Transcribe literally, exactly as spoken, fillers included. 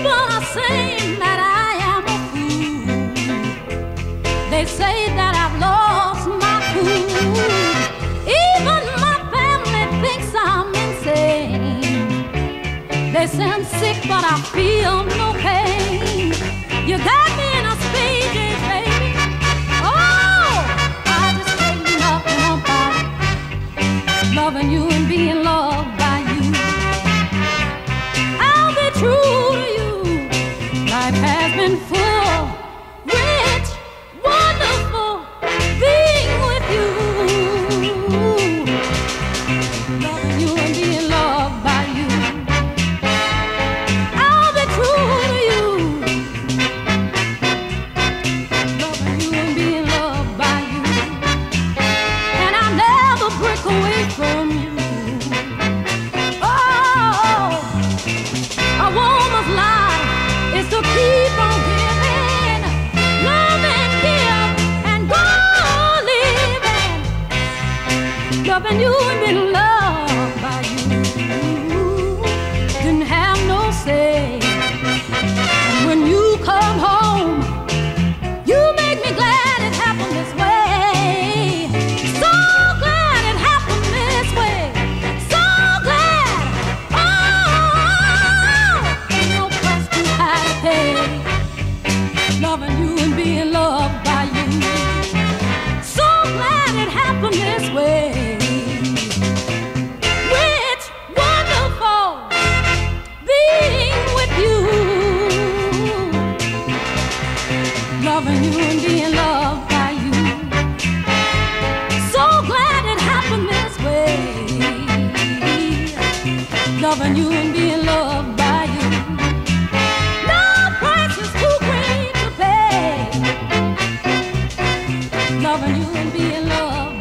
People are saying that I am a fool. They say that I've lost my cool. Even my family thinks I'm insane. They say I'm sick, but I feel no pain. You got me in a speed, baby. Oh, I just can't do nothing about it. Loving you and being loved by you. I'll be true to you. Life has been full, rich, wonderful, being with you. Loving you and being loved by you. I'll be true to you. Loving you and being loved by you. And I'll never break away from you. Oh, a woman's life is to keep on giving, love and give, and go living. Loving you and being loved by you. Didn't have no say. And when you come home, you make me glad it happened this way. So glad it happened this way. So glad. Oh, no price too high to pay. Loving you and being loved by you. So glad it happened this way. Rich, wonderful, being with you. Loving you and being loved by you. So glad it happened this way. Loving you and being loved by you. No price is too great to pay. Loving you and being loved